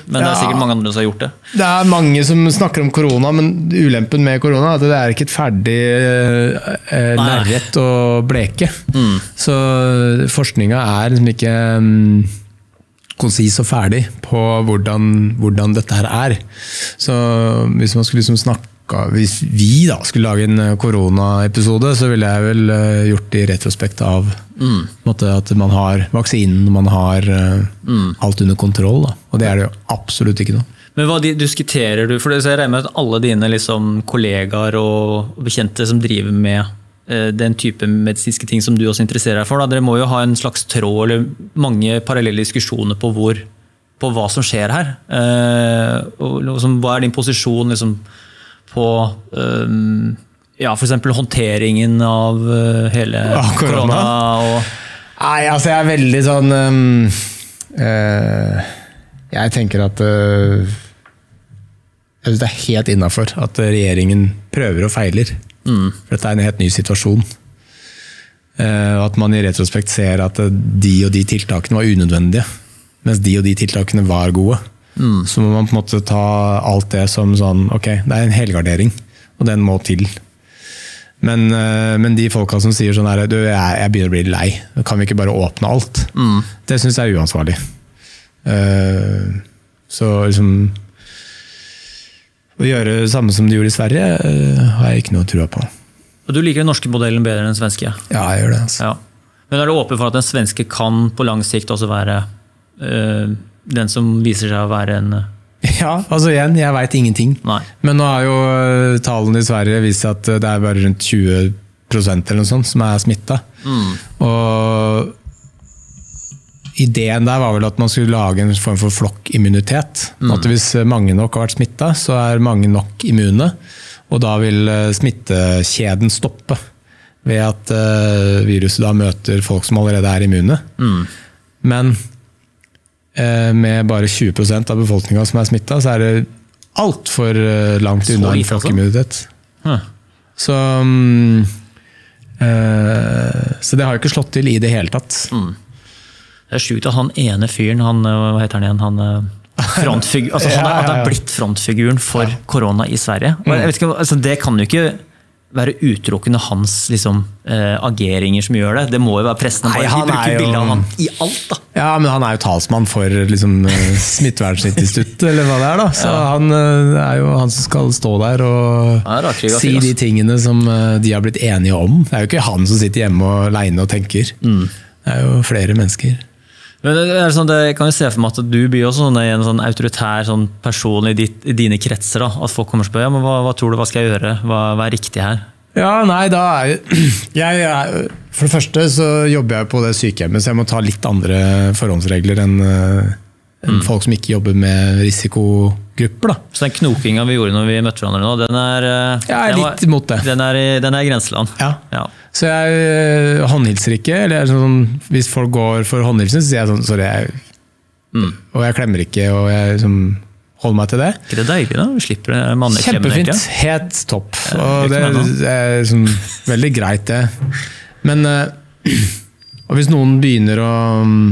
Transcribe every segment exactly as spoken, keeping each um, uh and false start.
men det er sikkert mange andre som har gjort det. Det er mange som snakker om korona, men ulempen med korona er at det er ikke et ferdig eh, lerret å bleke. Mm. Så forskninga er liksom ikke um, konsis og ferdig på hvordan, hvordan dette her er. Så hvis man skulle liksom snakke Hvis vi da skulle lage en korona-episode, så ville jeg vel gjort det i retrospekt av mm. måte, at man har vaksinen, man har mm. alt under kontroll. Da. Og det er det jo absolutt ikke noe. Men hva diskuterer du? For jeg regner med at alle dine liksom, kollegaer og bekjente som driver med eh, den type medisinske ting som du også interesserer deg for, da, dere må jo ha en slags tråd eller mange parallelle diskusjoner på, hvor, på hva som skjer her. Eh, og, liksom, hva er din posisjon liksom, på um, ja, for eksempel håndteringen av uh, hele ah, korona. Og Nei, altså jeg er veldig sånn um, uh, jeg tenker at uh, jeg synes det er helt innenfor at regjeringen prøver og feiler. Mm. For dette er en helt ny situasjon. Uh, at man i retrospekt ser at de og de tiltakene var unødvendige, mens de og de tiltakene var gode. Mm. Så må man på en måte ta alt det som sånn, ok, det er en helgardering, og den må til. Men, men de folka som sier sånn her, du, jeg, jeg begynner å bli lei, kan vi ikke bare åpne alt? Mm. Det synes jeg er uansvarlig. Uh, så liksom, å gjøre det samme som de gjorde i Sverige, uh, har jeg ikke noe å trua på. Og du liker den norske modellen bedre enn den svenske? Ja, jeg gjør det. Altså. Ja. Men er du åpen for at den svenske kan på lang sikt også være... Uh, den som viser seg å være en... Ja, altså igjen, jeg vet ingenting. Nei. Men nå har jo tallene i Sverige vist at det er bare rundt tjue prosent eller noe sånt som er smittet. Mm. Og ideen der var vel at man skulle lage en form for flokkimmunitet. Mm. At hvis mange nok har vært smittet, så er mange nok immune. Og da vil smittekjeden stoppe ved at viruset da møter folk som allerede er immune. Mm. Men med bare tjue prosent av befolkningen som er smittet, så er det alt for langt unna en flokkimmunitet. Huh. Så, um, uh, så det har jo ikke slått til i det hele tatt. Mm. Det er sjukt at han ene fyren, han, hva heter han igjen, han, frontfigur, altså han, er, han er blitt frontfiguren for korona i Sverige. Og jeg vet ikke, altså det kan jo ikke være utelukkende hans liksom, eh, ageringer som gjør det. Det må jo være pressen. Nei, han de bruker jo bilder av han i alt da. Ja, men han er jo talsmann for liksom, Smittvernsinstituttet, eller hva det er da. Så ja. Han er jo han som skal stå der og ja, si de tingene som de har blitt enige om. Det er jo ikke han som sitter hjemme og alene og tenker. Mm. Det er jo flere mennesker. Men det er sånn, det, jeg kan jo se for meg at du blir også sånn, en sånn autoritær sånn person i, ditt, i dine kretser. Da, at folk kommer og spør, ja, men hva, hva tror du, hva skal jeg gjøre? Hva, hva er riktig her? Ja, nei, da er jeg, jeg, for det første så jobber jeg på det sykehjemmet, så jeg må ta litt andre forhåndsregler enn, enn mm. folk som ikke jobber med risikogrupper. Da. Så den knokinga vi gjorde når vi møtte hverandre nå, den er, jeg er den litt var, imot det. Den er, den er i grenseland. Ja. Ja. Så jeg håndhilser ikke, eller sånn, hvis folk går for håndhilsen, så sier jeg sånn, sorry, jeg, mm. og jeg klemmer ikke, og jeg som, holder meg til det. Ikke det deilig da? Vi slipper manneklemmen. Kjempefint, helt topp. Og det, det er sånn, veldig greit det. Men og hvis noen begynner å,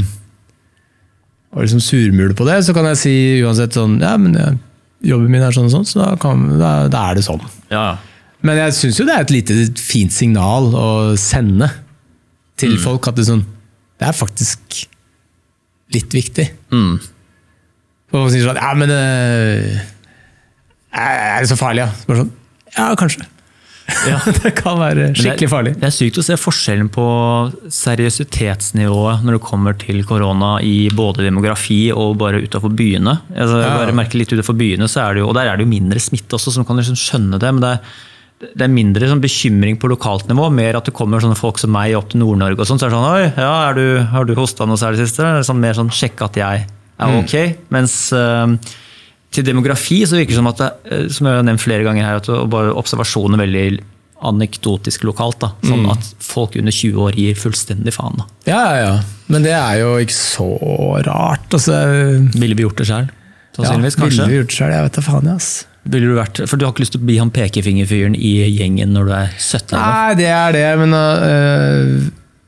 å liksom surmule på det, så kan jeg si uansett sånn, ja, men jeg, jobben min er sånn og sånn, så da, kan, da, da er det sånn. Ja, men jeg synes jo det er et lite fint signal å sende til mm. folk at det, sånn, det er faktisk litt viktig. Mm. Og sier sånn, ja, men øh, er det så farlig? Ja, bare sånn, ja kanskje. Ja. Det kan være skikkelig farlig. Det er, det er sykt å se forskjellen på seriøsitetsnivået når det kommer til korona i både demografi og bare utenfor byene. Altså, ja. Bare merker litt utenfor byene, så er det jo, og der er det jo mindre smitte også, så man kan liksom skjønne det, men det er det er mindre sånn bekymring på lokalt nivå, mer at det kommer sånne folk som meg opp til Nord-Norge og sånn, så er det sånn, oi, ja, er du, har du hostet noe særlig siste? Sånn, mer sånn, sjekke at jeg er ok, mm. mens uh, til demografi så virker det som at det, som jeg har nevnt flere ganger her, at bare observasjonen er veldig anekdotisk lokalt, da. Sånn mm. at folk under tjue år gir fullstendig faen. Da. Ja, ja, ja, men det er jo ikke så rart. Altså. Ville vi gjort det selv? Ja, ville vi gjort det selv, jeg vet da faen, ass. Ville du vært, for du har ikke lyst til å bli han pekefingerfyren i gjengen når du er sytten år? Nei, det er det, men uh,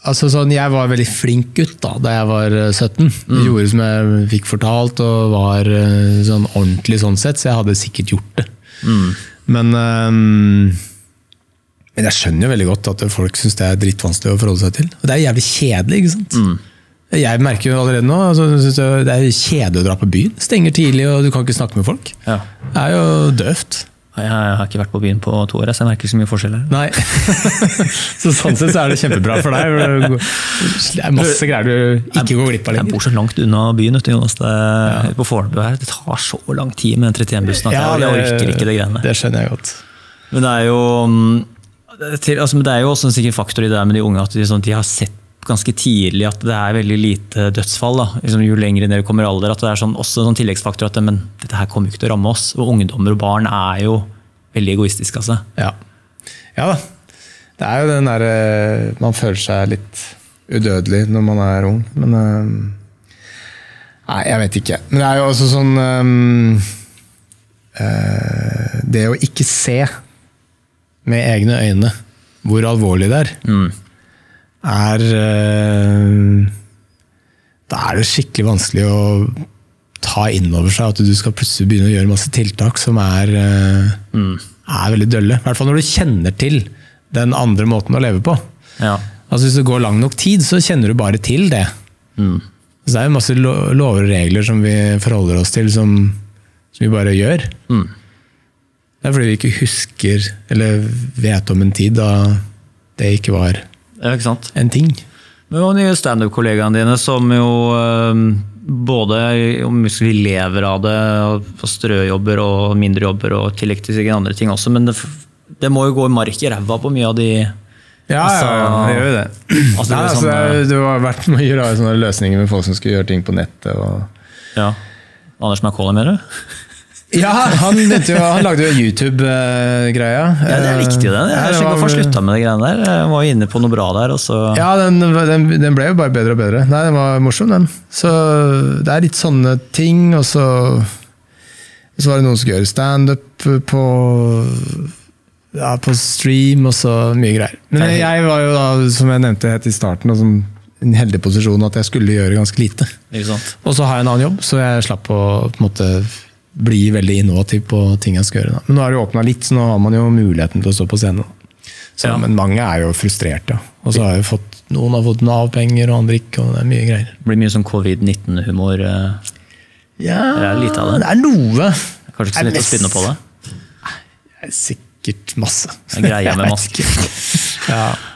altså sånn, jeg var veldig flink gutt da, da jeg var sytten. Jeg mm. gjorde som jeg fikk fortalt, og var sånn ordentlig sånn sett, så jeg hadde sikkert gjort det. Mm. Men, um, men jeg skjønner jo veldig godt at folk synes det er drittvanskelig å forholde seg til. Og det er jævlig kjedelig, ikke sant? Mm. Jeg merker jo allerede nå, altså, synes jeg, det er kjedelig å dra på byen. Stenger tidlig, og du kan ikke snakke med folk. Ja. Det er jo døvt. Jeg har ikke vært på byen på to år, så jeg merker ikke så mye forskjell her. Nei. Så sånn sett så er det kjempebra for deg. Det er masse greier du ikke går glipp av lenger. Jeg bor så langt unna byen, Jonas. Det, ja. På Fornebu her. Det tar så lang tid med den trettien-bussen at ja, jeg, jeg orker ikke det greiene. Det skjønner jeg godt. Men det er jo, altså, det er jo også en sikker faktor i det med de unge, at de, sånn, de har sett ganske tidlig at det er veldig lite dødsfall. Da. Liksom, jo lenger ned kommer alder, at det er sånn, også en sånn tilleggsfaktor at men, dette her kommer ikke til å ramme oss. Og ungdommer og barn er jo veldig egoistiske. Altså. Ja. Ja da. Det er jo den der, man føler seg litt udødelig når man er ung. Men nei, jeg vet ikke. Men det er jo også sånn um, uh, det å ikke se med egne øyne hvor alvorlig det er. Mm. er da er det skikkelig vanskelig å ta inn over seg at du skal plutselig begynne å gjøre masse tiltak som er, mm. er veldig dølle. I hvert fall når du kjenner til den andre måten å leve på. Ja. Altså hvis det går lang nok tid, så kjenner du bare til det. Mm. Så det er jo masse lover og regler som vi forholder oss til, som, som vi bare gjør. Mm. Det er fordi vi ikke husker, eller vet om en tid da det ikke var Ja, ikke sant? en ting. Men hva er nye stand-up-kollegaene dine, som jo øh, både om vi lever av det, og strøjobber og mindre jobber, og tillegg til sikkert andre ting også, men det, det må jo gå i mark i ræva på mye av de... Ja, altså, ja, det gjør jo det. Altså, det, Nei, altså, sånn, det har vært mye rare sånne løsninger med folk som skal gjøre ting på nettet. Og... Ja. Anders McCauley, mener du? Ja, han, jo, han lagde jo YouTube-greia. Ja, det er viktig det. Jeg skjønner ikke hvorfor han sluttet med det greiene der. Jeg var inne på noe bra der. Og så... Ja, den, den, den ble jo bare bedre og bedre. Nei, den var morsom, den. Så det er litt sånne ting, og så, så var det noen som gjør stand-up på, ja, på stream, og så mye greier. Men jeg, jeg var jo da, som jeg nevnte helt i starten, og som en heldig posisjon at jeg skulle gjøre ganske lite. Og så har jeg en annen jobb, så jeg slapp å på en måte bli veldig innovativ på ting jeg skal gjøre. Da. Men nå har det åpnet litt, så nå har man jo muligheten til å stå på scenen. Så, ja. Men mange er jo frustrert, ja. Og så har jeg fått, noen har fått Nav-penger, og andre ikke, og det er mye greier. Det blir mye sånn covid nitten-humor. Ja, det er litt av det. Det er noe. Kanskje ikke så litt å spinne på det? Det er sikkert masse. En greie med maske. Ja.